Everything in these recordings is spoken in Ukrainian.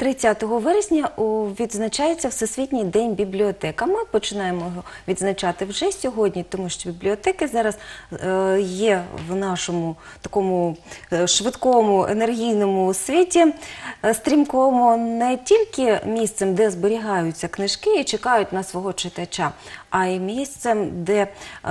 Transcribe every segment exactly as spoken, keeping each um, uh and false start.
тридцятого вересня відзначається Всесвітній день бібліотек. А ми починаємо його відзначати вже сьогодні, тому що бібліотеки зараз є в нашому такому швидкому, енергійному світі, стрімкому не тільки місцем, де зберігаються книжки і чекають на свого читача, а й місцем, де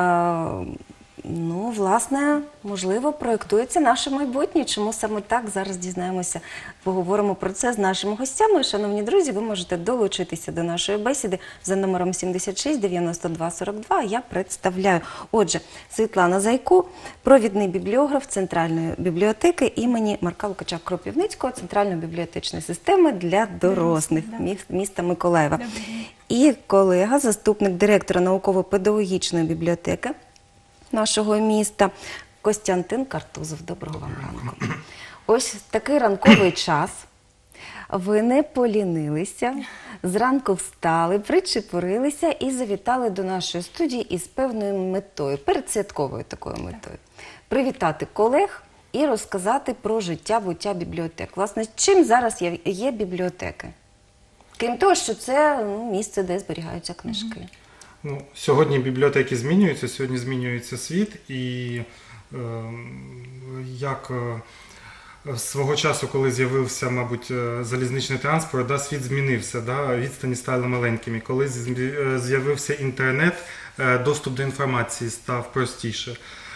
ну, власне, можливо, проєктується наше майбутнє. Чому саме так? Зараз дізнаємося, поговоримо про це з нашими гостями. Шановні друзі, ви можете долучитися до нашої бесіди за номером сімдесят шість дев'яносто два сорок два. Я представляю. Отже, Світлана Зайко, провідний бібліограф Центральної бібліотеки імені Марка Лукача Кропивницького, Центральної бібліотечної системи для дорослих міста Миколаєва. І колега, заступник директора науково-педагогічної бібліотеки нашого міста Костянтин Картузов. Доброго вам ранку. Ось такий ранковий час. Ви не полінилися, зранку встали, причепурилися і завітали до нашої студії із певною метою, передсвятковою такою метою. Привітати колег і розказати про життя-буття бібліотек. Власне, чим зараз є, є бібліотеки? Крім того, що це ну, місце, де зберігаються книжки. Ну, сьогодні бібліотеки змінюються, сьогодні змінюється світ, і е, як е, свого часу, коли з'явився, мабуть, залізничний транспорт, да, світ змінився, да, відстані стали маленькими. Коли з'явився інтернет, е, доступ до інформації став простіше.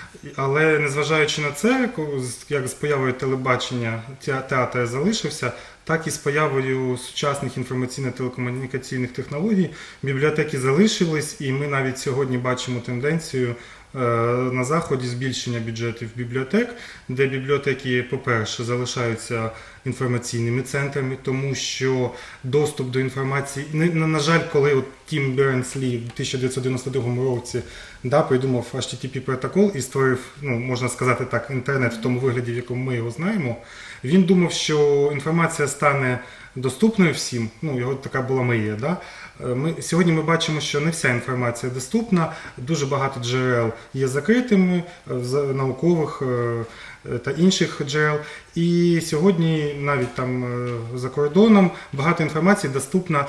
Але незважаючи на це, як з появою телебачення театр залишився, так і з появою сучасних інформаційно-телекомунікаційних технологій бібліотеки залишились, і ми навіть сьогодні бачимо тенденцію на Заході збільшення бюджетів бібліотек, де бібліотеки, по-перше, залишаються інформаційними центрами, тому що доступ до інформації, на, на жаль, коли от Тім Бернс-Лі в тисяча дев'ятсот дев'яносто другому році да, придумав ейч ті ті пі протокол і створив, ну, можна сказати так, інтернет в тому вигляді, в якому ми його знаємо, він думав, що інформація стане доступною всім, ну, його така була мрія, да? Ми, сьогодні ми бачимо, що не вся інформація доступна, дуже багато джерел є закритими, наукових та інших джерел. І сьогодні навіть там за кордоном багато інформації доступна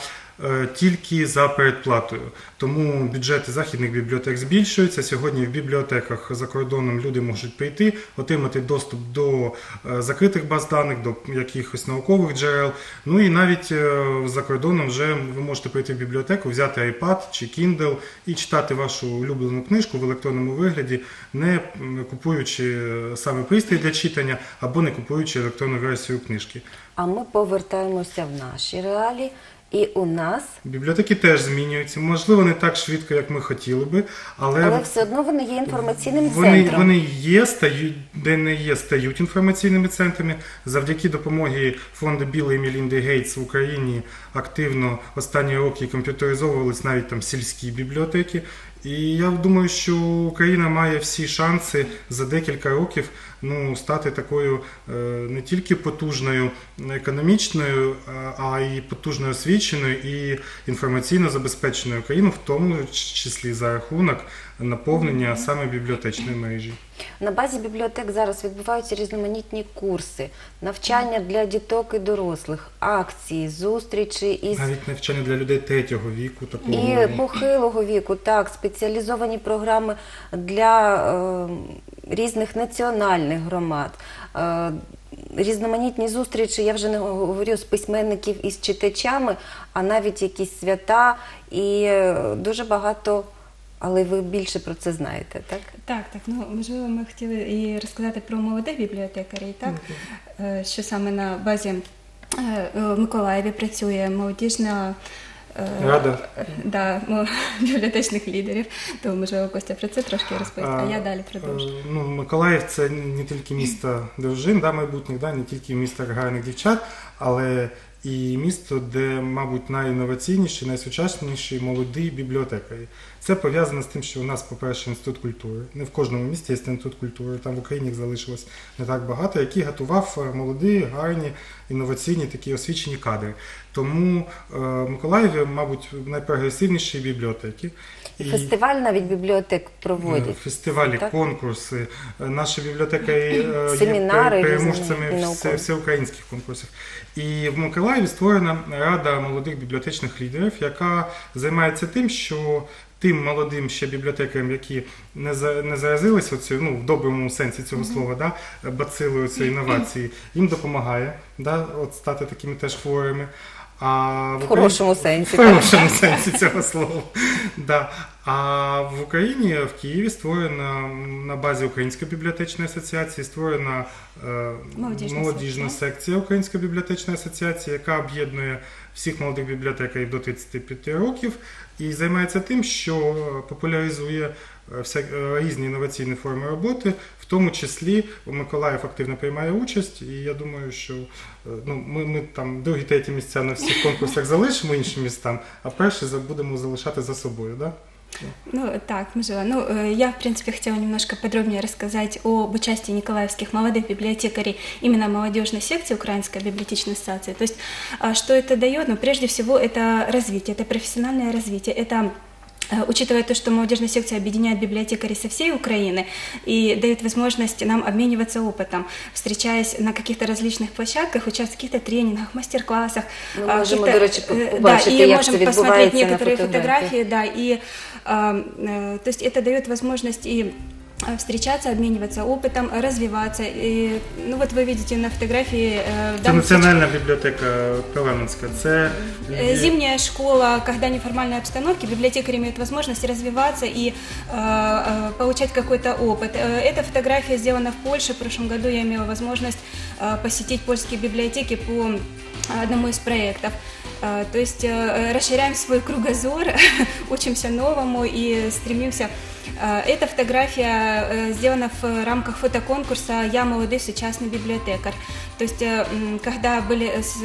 тільки за передплатою. Тому бюджети західних бібліотек збільшуються. Сьогодні в бібліотеках за кордоном люди можуть прийти, отримати доступ до закритих баз даних, до якихось наукових джерел. Ну і навіть за кордоном вже ви можете прийти в бібліотеку, взяти iPad чи Kindle і читати вашу улюблену книжку в електронному вигляді, не купуючи саме пристрій для читання або не купуючи електронну версію книжки. А ми повертаємося в наші реалії. І у нас бібліотеки теж змінюються, можливо, не так швидко, як ми хотіли би, але, але все одно вони є інформаційним вони, центром. Вони є, стають, де не є, стають інформаційними центрами. Завдяки допомоги фонду Білла і Мелінди Гейтс в Україні активно останні роки комп'ютеризовувались навіть там сільські бібліотеки. І я думаю, що Україна має всі шанси за декілька років ну, стати такою е, не тільки потужною економічною, а й потужною освіченою і інформаційно забезпеченою країною, в тому числі за рахунок наповнення mm-hmm. саме бібліотечної мережі. На базі бібліотек зараз відбуваються різноманітні курси, навчання для діток і дорослих, акції, зустрічі із... Навіть навчання для людей третього віку. Такого... І похилого віку, так, спеціалізовані програми для е, різних національних громад, е, різноманітні зустрічі, я вже не говорю з письменників із читачами, а навіть якісь свята і е, дуже багато... Але ви більше про це знаєте, так? Так, так. Ну, можливо, ми хотіли і розказати про молодих бібліотекарів, так? Mm-hmm. Що саме на базі в Миколаєві працює молодіжна рада да, бібліотечних лідерів. Тому, можливо, Костя про це трошки розповість, а, а я далі продовжу. Ну, Миколаїв – це не тільки місто дружин, да, майбутніх, да, не тільки місто гарних дівчат, але і місто, де, мабуть, найінноваційніші, найсучасніші молоді бібліотекарі. Це пов'язано з тим, що у нас, по-перше, інститут культури. Не в кожному місті є інститут культури, там в Україні їх залишилось не так багато, який готував молоді, гарні, інноваційні, такі освічені кадри. Тому в е, Миколаєві, мабуть, найпрогресивніші бібліотеки. І фестиваль навіть бібліотек проводять. Фестивалі, так? Конкурси. Наші бібліотекарі Семінари, є переможцями всеукраїнських конкурсів. І в Миколаєві Миколаєві створена Рада молодих бібліотечних лідерів, яка займається тим, що тим молодим ще бібліотекарям, які не за- не заразилися оцю, ну, в доброму сенсі цього слова, да, бацилою цієї інновації, їм допомагає, да, от стати такими теж хворими. А в В хорошому сенсі. В хорошому сенсі цього слова. Да. А в Україні, в Києві, створена на базі Української бібліотечної асоціації, створена е, Молодіжна молодіжна секція. секція Української бібліотечної асоціації, яка об'єднує всіх молодих бібліотекарів до тридцяти п'яти років і займається тим, що популяризує е, вся, е, різні інноваційні форми роботи, в тому числі Миколаїв активно приймає участь, і я думаю, що е, ну, ми, ми там другі, треті місця на всіх конкурсах залишимо іншим містам, а перші за- будемо залишати за собою. Да? Ну, так, Мажела. Ну, э, я, в принципе, хотела немножко подробнее рассказать об участии николаевских молодых библиотекарей именно в молодежной секции Украинской библиотечной ассоциации. То есть, а, что это дает? Ну, прежде всего, это развитие, это профессиональное развитие, это э, учитывая то, что молодежная секция объединяет библиотекарей со всей Украины и дает возможность нам обмениваться опытом, встречаясь на каких-то различных площадках, участвовать в каких-то тренингах, мастер-классах. Ми а, можемо, каких-то, до речі, э, побачити, да, и як можем це посмотреть відбувається на некоторые фотографії. фотографии, да, и а, э, то есть это дает возможность и а, встречаться, обмениваться опытом, развиваться. И, ну вот вы видите на фотографии э, в Це данном Національна бібліотека Парламентська. Це Э, Зимняя школа, когда неформальной обстановке, библиотекари имеют возможность развиваться и э, э, получать какой-то опыт. Э, Эта фотография сделана в Польше. В прошлом году я имела возможность э, посетить польские библиотеки по э, одному из проектов. Э, То есть э, расширяем свой кругозор, учимся новому и стремимся. Э, Эта фотография э, сделана в рамках фотоконкурса «Я молодой сучасный библиотекарь». То есть, э, м, когда были с-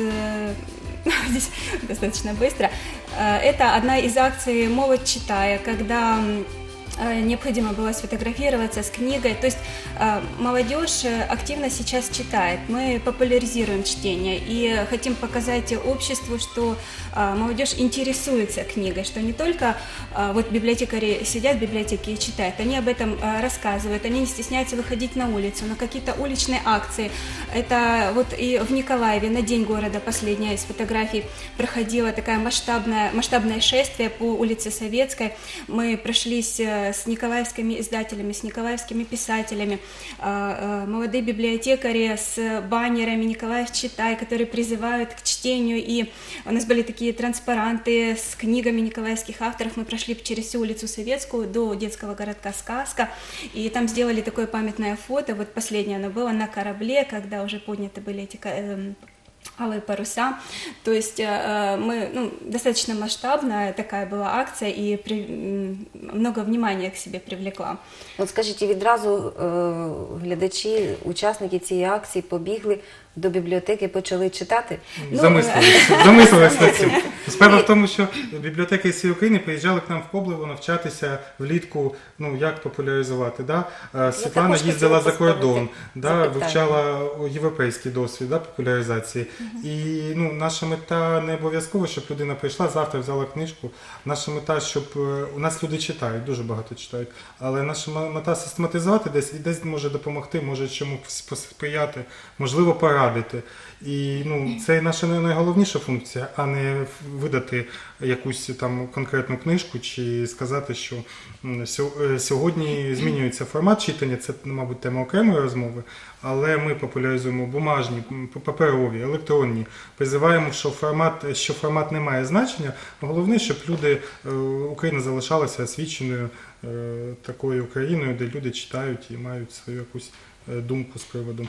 здесь достаточно быстро. Э, Это одна из акций «Молодь читая», когда м, э, необходимо было сфотографироваться с книгой. То есть э, молодежь э, активно сейчас читает. Мы популяризируем чтение и хотим показать обществу, что э, молодежь интересуется книгой, что не только э, вот библиотекари сидят в библиотеке и читают, они об этом э, рассказывают, они не стесняются выходить на улицу, на какие-то уличные акции. Это вот и в Николаеве на День города, последняя из фотографий, проходила такая масштабная, масштабное шествие по улице Советской. Мы прошлись э, с николаевскими издателями, с николаевскими писателями, э, э, молодые библиотекари с баннерами «Николаев читай», которые призывают к чтению. И у нас были такие транспаранты с книгами николаевских авторов. Мы прошли через всю улицу Советскую до детского городка «Сказка». И там сделали такое памятное фото. Вот последнее оно было на корабле, когда уже подняты были эти ка- эм, алые паруса. То есть э, мы, ну, достаточно масштабная такая была акция и при- м, много внимания к себе привлекла. От скажіть, і відразу е, глядачі, учасники цієї акції побігли до бібліотеки, почали читати? Ну, Замислилися, замислились над цим. Справа в тому, що бібліотеки всієї України приїжджали к нам в Коблево навчатися влітку, ну, як популяризувати. Да? Е, Світлана також їздила хотіла за кордон, поставити да, запитання. вивчала європейський досвід, да, популяризації. І ну, наша мета не обов'язково, щоб людина прийшла, завтра взяла книжку. Наша мета, щоб е, у нас люди читають, дуже багато читають. Але наша м- мета систематизувати десь і десь може допомогти, може чомусь посприяти, можливо, порадити. І ну, це наша най- найголовніша функція, а не видати якусь там конкретну книжку чи сказати, що м, сьо- е, сьогодні змінюється формат читання, це, мабуть, тема окремої розмови, але ми популяризуємо бумажні, м, паперові, електронні, призиваємо, що формат, що формат не має значення. Головне, щоб люди, е, Україна залишалася освіченою е, такою країною, де люди читають і мають свою якусь е, думку з приводу.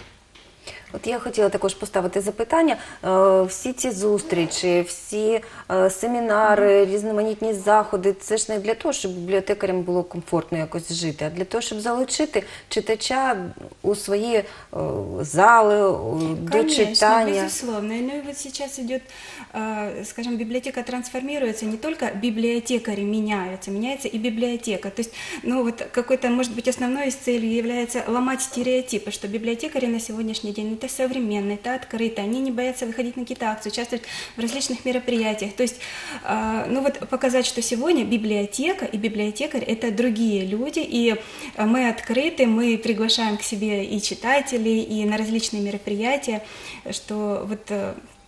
От я хотіла також поставити запитання. Е, Всі ці зустрічі, всі е, семінари, різноманітні заходи, це ж не для того, щоб бібліотекарям було комфортно якось жити, а для того, щоб залучити читача у свої е, зали, е, до Конечно, читання. безусловно. Ну и вот сейчас идет, э, скажем, библиотека трансформируется, не только библиотекари меняются, меняется и библиотека. То есть, ну вот какой-то, может быть, основной из целей является ломать стереотипы, что библиотекари на сегодняшний день это современные, это открытые, они не боятся выходить на какие-то акции, участвовать в различных мероприятиях. То есть, э, ну вот показать, что сегодня библиотека и библиотекарь это другие люди, и э, мы открыты, мы приглашаем к себе и читателей, и на различные мероприятия, что вот э,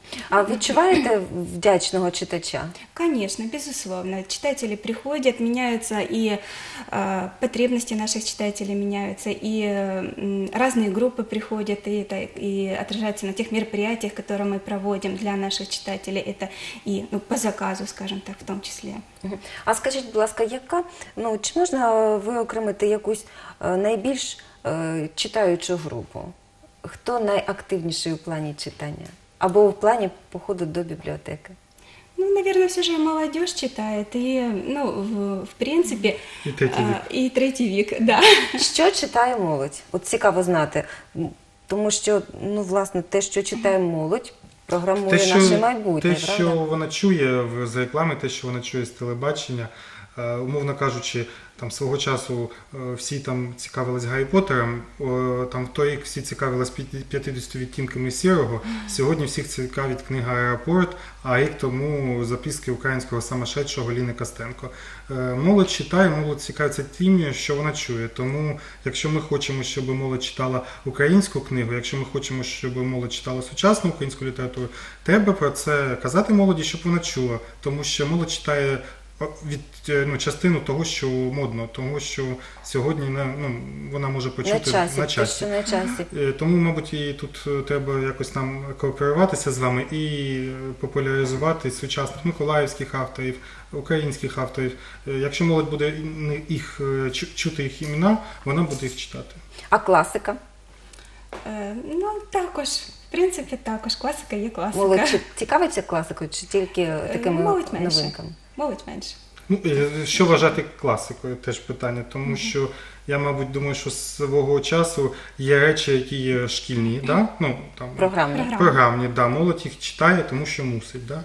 А відчуваєте вдячного читача? Конечно, безусловно. Читатели приходят, меняются и э, потребности наших читателей меняются, и э, разные группы приходят, и это и отражается на тех мероприятиях, которые мы проводим для наших читателей. Это и ну, по заказу, скажем так, в том числе. Мгм. А скажіть, будь ласка, яка, ну, чи можна виокремити якусь е, найбільш е, читаючу групу? Хто найактивніший у плані читання? Або в плані походу до бібліотеки? Ну, наверное, все же молодежь читает, и, ну, в, в принципе... И третий век. а, и третий век, да. Що читає молодь? От цікаво знати. М, Тому що, ну, власне, те, що читає молодь, програмує наше майбутнє, те, правда? що вона чує в- з реклами, те, що вона чує з телебачення, е, умовно кажучи, там свого часу е, всі там цікавились Гаррі Поттером, о, там в той рік всі цікавились п'яти- п'ятдесятью відтінками сірого. Сьогодні всіх цікавить книга «Аеропорт», а рік тому записки українського самошедшого Ліни Костенко. Е, Молодь читає, молодь цікавиться тим, що вона чує. Тому, якщо ми хочемо, щоб молодь читала українську книгу, якщо ми хочемо, щоб молодь читала сучасну українську літературу, треба про це казати молоді, щоб вона чула. Тому що молодь читає від е, ну, частину того, що модно, того, що сьогодні не- ну, вона може почути На часі, на те, часі. що на часі. Е, Тому, мабуть, і тут е, треба якось нам кооперуватися з вами і е, популяризувати сучасних миколаївських авторів, українських авторів. Е, Якщо молодь буде не- їх е, чу- чути їх імена, вона буде їх читати. А класика? Е, Ну, також, в принципі, також. Класика є класика. Молодь чи- цікавиться класикою чи тільки такими молодь менше. новинками? Молодь менше. Ну, е, що вважати класикою, теж питання, тому що я, мабуть, думаю, що з свого часу є речі, які є шкільні, да? ну, там, Програмні. Програмні. програмні, да, молодь їх читає, тому що мусить. Да?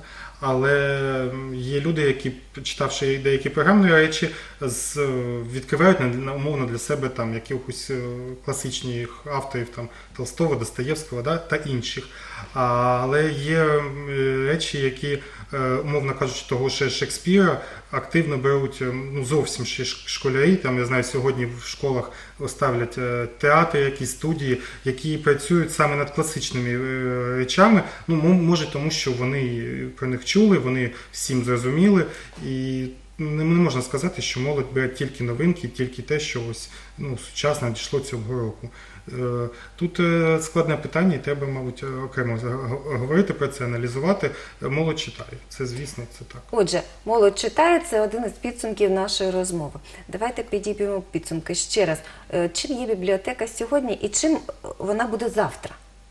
Але є люди, які, читавши деякі програмні речі, з, відкривають на, на- умовно для себе там якихось е, класичних авторів там, Толстого, Достоєвського, да? та інших. А, але є е, речі, які, е, умовно кажучи, того ще Шекспіра активно беруть е, ну, зовсім ще ш- школярі. Там, я знаю, сьогодні в школах ставлять е, театри, якісь студії, які працюють саме над класичними е, речами. Ну, м- може, тому що вони про них чули, вони всім зрозуміли. І не не можна сказати, що молодь бере тільки новинки, тільки те, що ось ну, сучасно дійшло цього року. Е, Тут е, складне питання, і треба, мабуть, окремо за- говорити про це, аналізувати. Е, Молодь читає. Це, звісно, це так. Отже, молодь читає – це один із підсумків нашої розмови. Давайте підіб'ємо підсумки ще раз. Е, Чим є бібліотека сьогодні і чим вона буде завтра?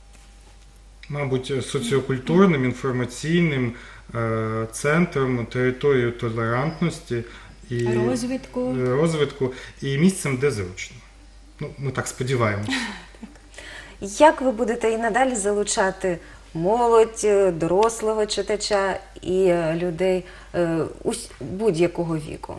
Мабуть, соціокультурним, інформаційним е, центром, територією толерантності і Розвитку. е, розвитку і місцем, де зручно. Ну, ми так сподіваємося. Як ви будете і надалі залучати молодь, е, дорослого читача і е, людей е, ус- будь-якого віку?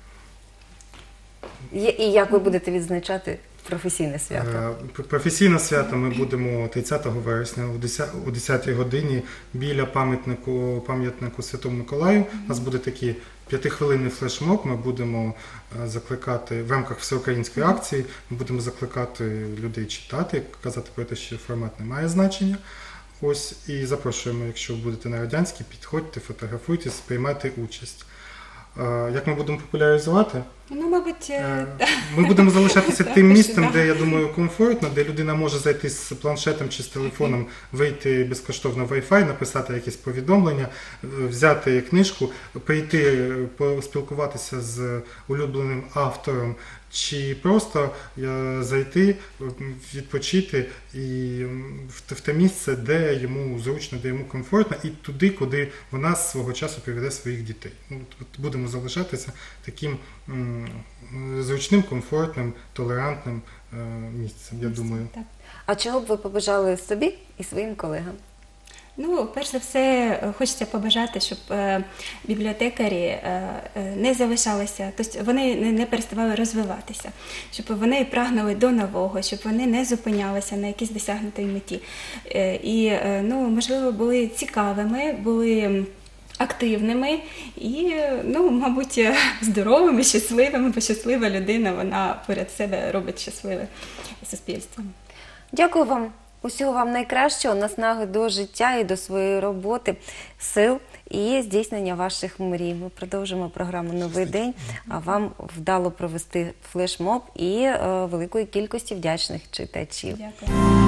Є- І як ви будете відзначати професійне свято? Е, Професійне свято ми будемо тридцятого вересня о десятій годині біля пам'ятнику пам'ятнику Святому Миколаю. У нас буде такий п'ятихвилинний флешмоб. Ми будемо е, закликати в рамках всеукраїнської акції. Ми будемо закликати людей читати, казати про те, що формат не має значення. Ось і запрошуємо, якщо будете на Радянській, підходьте, фотографуйтесь, приймайте участь. Е, Як ми будемо популяризувати? Ну, мабуть, е, Е, Ми будемо залишатися тим Також, місцем, да. де, я думаю, комфортно, де людина може зайти з планшетом чи з телефоном, вийти безкоштовно в Wi-Fi, написати якесь повідомлення, е, взяти книжку, прийти, е, поспілкуватися з улюбленим автором, чи просто е, зайти, е, відпочити і м, в те- в те місце, де йому зручно, де йому комфортно, і туди, куди вона з свого часу приведе своїх дітей. Ну, от будемо залишатися таким м, зручним, комфортним, толерантним е, місцем, я думаю. так. А чого б ви побажали собі і своїм колегам? Ну, перш за все, е, хочеться побажати, щоб е, бібліотекарі е, е, не залишалися, тобто вони не, не переставали розвиватися, щоб вони прагнули до нового, щоб вони не зупинялися на якійсь досягнутій меті. Е, і, е, ну, можливо, були цікавими, були активними і, е, ну, мабуть, е, здоровими, щасливими, бо щаслива людина, вона поряд себе робить щасливе суспільство. Дякую вам Усього вам найкращого, наснаги до життя і до своєї роботи, сил і здійснення ваших мрій. Ми продовжимо програму «Новий день», а вам вдало провести флешмоб і е, великої кількості вдячних читачів. Дякую.